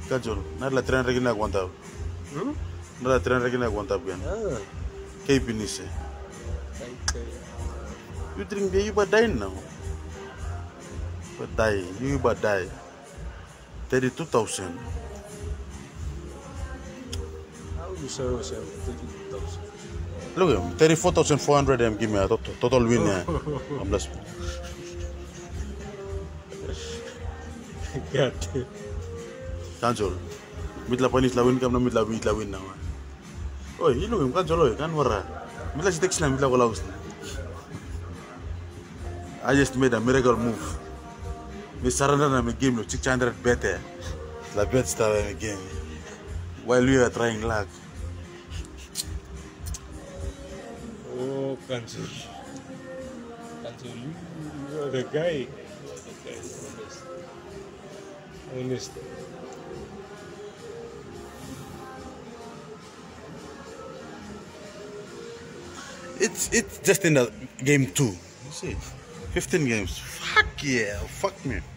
Kajol, not la tren regina aguanta. Not la tren regina aguanta bien. Que pinise. You drink the you but die now. But die, you but die. 32,000. How you sell 32,000? Look at him, 34,400 give me a total win. I'm blessed. God. Cancel. Mitla panis lawin kam na mitla win na. Oi, look him cancel kan wara. Mitla si text na mitla ko laus. I just made a miracle move. Me surrender na me game 600 better. La bet star in the game. While we are trying luck. Oh, cancel. Cancel. You are the guy. Honest. It's just in the game 2. You see, 15 games. Fuck yeah, fuck me.